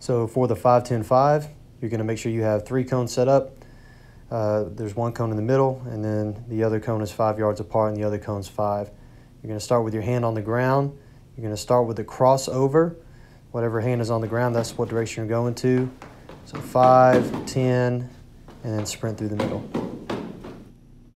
So for the 5-10-5, you're going to make sure you have 3 cones set up. There's 1 cone in the middle, and then the other cone is 5 yards apart, and the other cone's 5. You're going to start with your hand on the ground. You're going to start with the crossover. Whatever hand is on the ground, that's what direction you're going to. So 5, 10, and then sprint through the middle.